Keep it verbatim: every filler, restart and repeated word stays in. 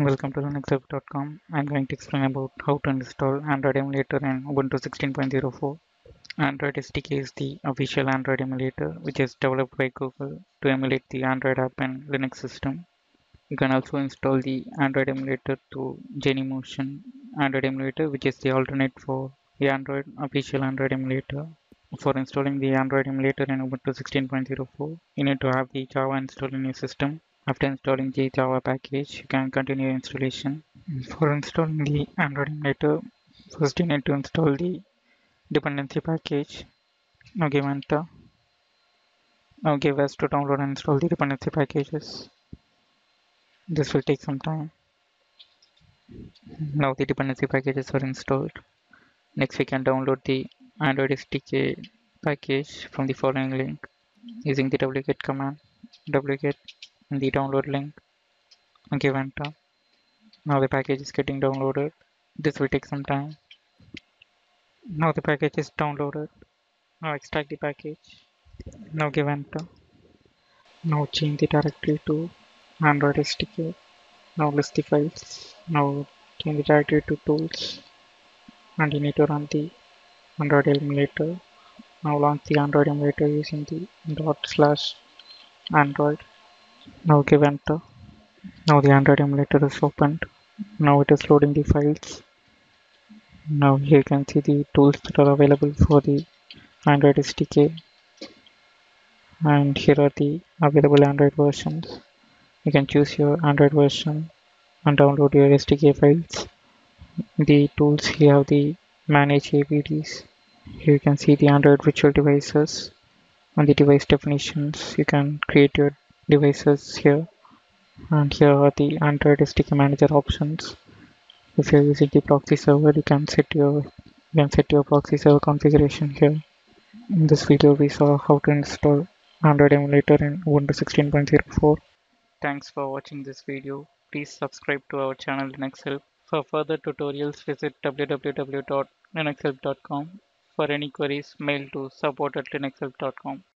Welcome to linux help dot com. I'm going to explain about how to install Android Emulator in Ubuntu sixteen point oh four. Android S D K is the official Android emulator which is developed by Google to emulate the Android app and Linux system. You can also install the Android emulator through Genymotion Android emulator, which is the alternate for the Android official Android emulator. For installing the Android emulator in Ubuntu sixteen point oh four, you need to have the Java installed in your system. After installing the Java package, you can continue installation. For installing the Android emulator, first you need to install the dependency package. Now give enter. Now give us to download and install the dependency packages. This will take some time. Now the dependency packages are installed. Next we can download the Android S D K package from the following link using the wget command. Wget in the download link and give enter. Now the package is getting downloaded. This will take some time. Now the package is downloaded. Now extract the package. Now give enter. Now change the directory to Android S D K. Now list the files. Now change the directory to tools. And you need to run the Android emulator. Now launch the Android emulator using the dot slash Android. Now give enter. Now the Android emulator is opened. Now it is loading the files. Now here you can see the tools that are available for the Android S D K, and here are the available Android versions. You can choose your Android version and download your S D K files. The tools here have the manage A V Ds. Here you can see the Android virtual devices and the device definitions. You can create your devices here, and here are the Android S D K manager options. If you're using the proxy server, you can set your you can set your proxy server configuration here. In this video, we saw how to install Android emulator in Ubuntu sixteen point oh four. Thanks for watching this video. Please subscribe to our channel Linux Help. For further tutorials, visit w w w dot linux help dot com. For any queries, mail to support at linux help dot com.